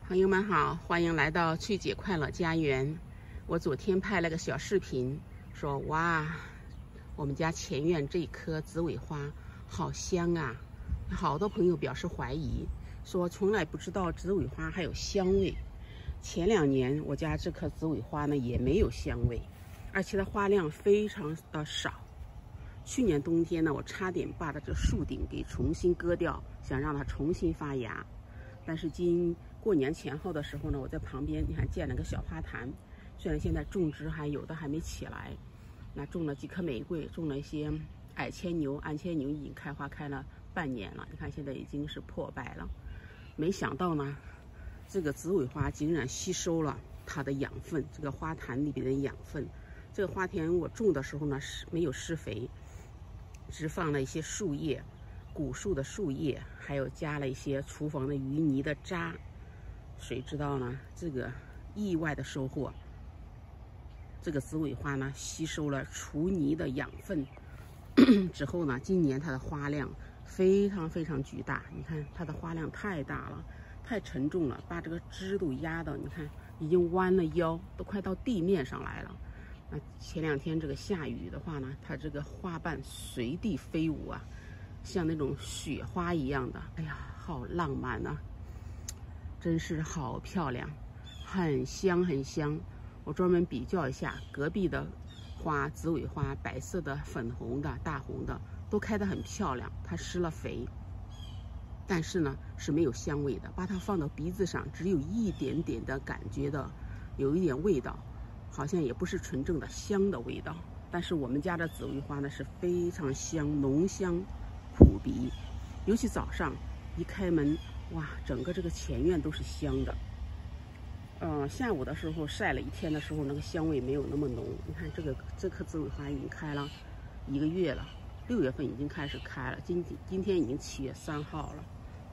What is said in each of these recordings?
朋友们好，欢迎来到翠姐快乐家园。我昨天拍了个小视频，说哇，我们家前院这棵紫尾花好香啊！好多朋友表示怀疑，说从来不知道紫尾花还有香味。前2年我家这棵紫尾花呢也没有香味，而且它花量非常的少。去年冬天呢，我差点把它这树顶给重新割掉，想让它重新发芽。但是过年前后的时候呢，我在旁边你看建了个小花坛，虽然现在种植有的还没起来，那种了几棵玫瑰，种了一些矮牵牛，暗牵牛已经开花开了半年了，你看现在已经是破败了。没想到呢，这个紫尾花竟然吸收了它的养分，这个花坛里边的养分。这个花田我种的时候呢是没有施肥，只放了一些树叶，古树的树叶，还有加了一些厨房的淤泥的渣。谁知道呢？这个意外的收获，这个紫尾花呢吸收了厨泥的养分之后呢，今年它的花量非常巨大。你看它的花量太大了，太沉重了，把这个枝都压到，你看已经弯了腰，都快到地面上来了。那前2天这个下雨的话呢，它这个花瓣随地飞舞啊，像那种雪花一样的，哎呀，好浪漫啊！真是好漂亮，很香很香。我专门比较一下隔壁的花，紫尾花，白色的、粉红的、大红的，都开得很漂亮。它施了肥，但是呢是没有香味的。把它放到鼻子上，只有一点点的感觉的，有一点味道，好像也不是纯正的香的味道。但是我们家的紫尾花呢是非常香，浓香扑鼻，尤其早上一开门，哇，整个这个前院都是香的。下午的时候晒了一天的时候，那个香味没有那么浓。你看这棵紫尾花已经开了1个月了，6月份已经开始开了，今天已经7月3号了。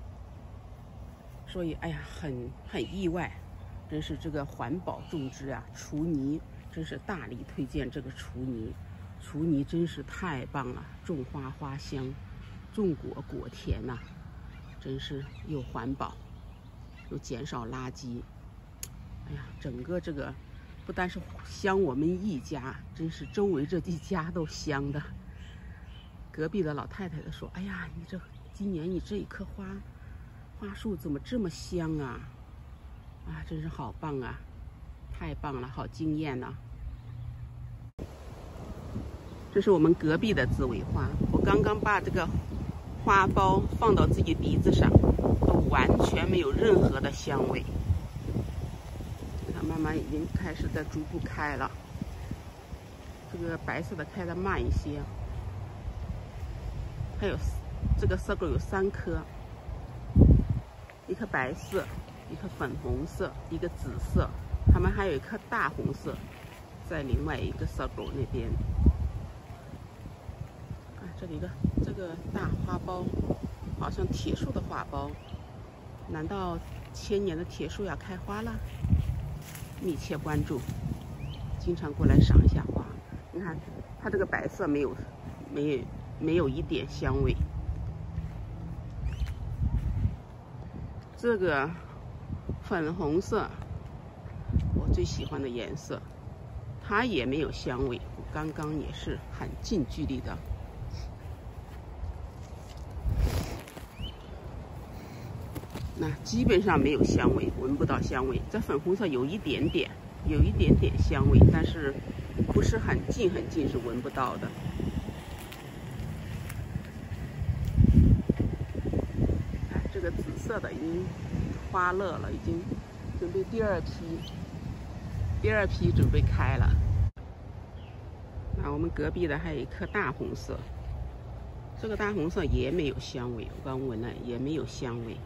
所以哎呀，很意外，真是这个环保种植啊，除泥真是大力推荐这个除泥。除泥真是太棒了，种花花香，种果果甜呐，真是又环保又减少垃圾。哎呀，整个这个不单是香我们一家，真是周围这几家都香的。隔壁的老太太说：“哎呀，今年你这一棵花树怎么这么香啊？啊，真是好棒啊，太棒了，好惊艳呐！”这是我们隔壁的紫尾花，我刚刚把这个花苞放到自己鼻子上，都完全没有任何的香味。它慢慢已经开始在逐步开了，这个白色的开得慢一些。还有这个circle有3颗，一颗白色，一颗粉红色，一个紫色，它们还有一颗大红色，在另外一个 circle 那边。这里这个大花苞，好像铁树的花苞，难道千年的铁树要开花了？密切关注，经常过来赏一下花。你看它这个白色没有一点香味，这个粉红色我最喜欢的颜色，它也没有香味。我刚刚也是很近距离的。那基本上没有香味，闻不到香味。这粉红色有一点点香味，但是不是很近是闻不到的。这个紫色的已经花乐了，已经准备第二批准备开了。那我们隔壁的还有一颗大红色，这个大红色也没有香味，我刚闻了也没有香味。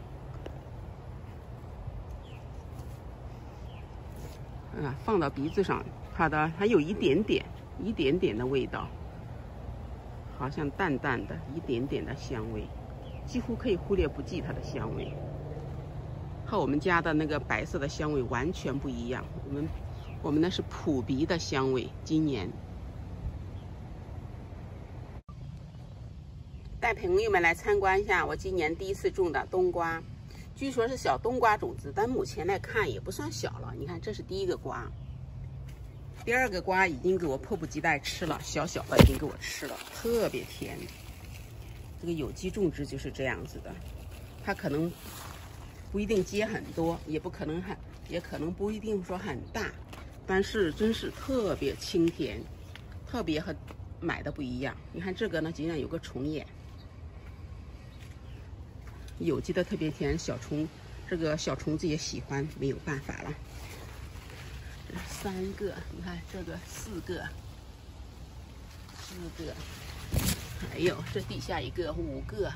放到鼻子上，它有一点点的味道，好像淡淡的一点点的香味，几乎可以忽略不计它的香味，和我们家的那个白色的香味完全不一样。我们那是扑鼻的香味。今年带朋友们来参观一下我今年第一次种的冬瓜。 据说是小冬瓜种子，但目前来看也不算小了。你看，这是第一个瓜，第二个瓜已经给我迫不及待吃了，小小的已经给我吃了，特别甜。这个有机种植就是这样子的，它可能不一定结很多，也可能不一定说很大，但是真是特别清甜，特别和买的不一样。你看这个呢，竟然有个虫眼。有机的特别甜，这个小虫子也喜欢，没有办法了。这3个，你看这个4个，还有这底下一个5个，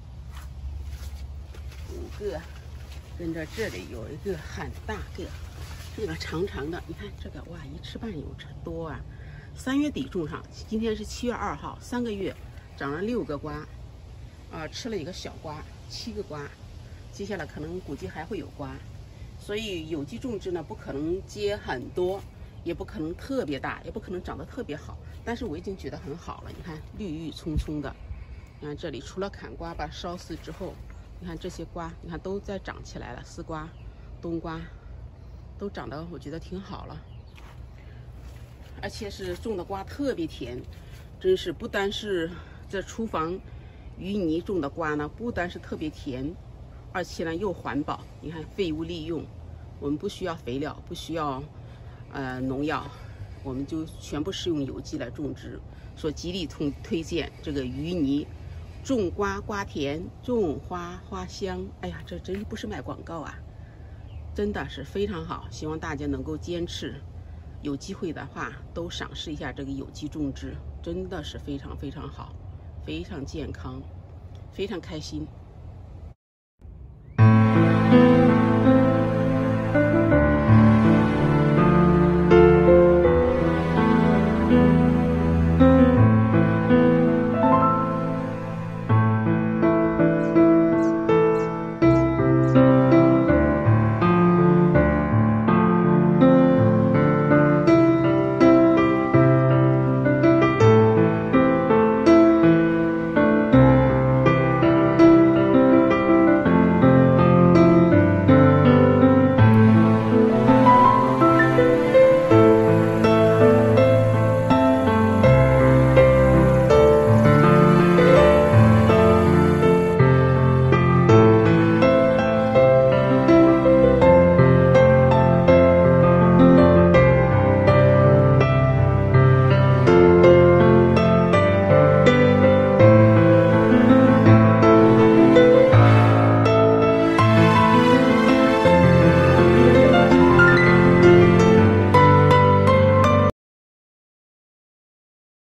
跟着这里有一个很大个，这个长长的，你看这个哇，1尺半有多啊！3月底种上，今天是7月2号，3个月长了6个瓜，吃了一个小瓜，7个瓜，接下来估计还会有瓜，所以有机种植呢，不可能结很多，也不可能特别大，也不可能长得特别好，但是我已经觉得很好了。你看绿郁葱葱的，你看这里除了砍瓜把烧死之后，你看这些瓜，你看都在长起来了，丝瓜、冬瓜都长得我觉得挺好了，而且是种的瓜特别甜，真是不单是这厨房淤泥种的瓜呢，不单是特别甜，而且呢又环保。你看废物利用，我们不需要肥料，不需要农药，我们就全部是用有机来种植。说极力推荐这个淤泥种瓜，瓜甜，种花花香。哎呀，这真不是卖广告啊，真的是非常好。希望大家能够坚持，有机会的话都赏识一下这个有机种植，真的是非常非常好，非常健康，非常开心。